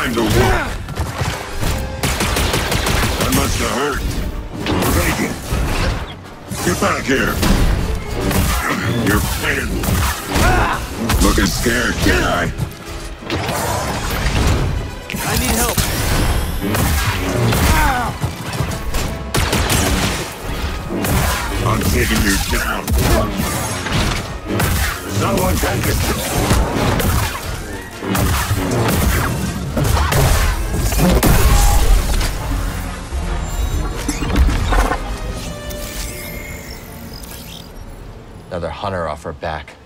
Time to work. That must have hurt. Take it. Get back here. You're pinned. Looking scared, Jedi. I need help. I'm taking you down. Someone take it. Another hunter off her back.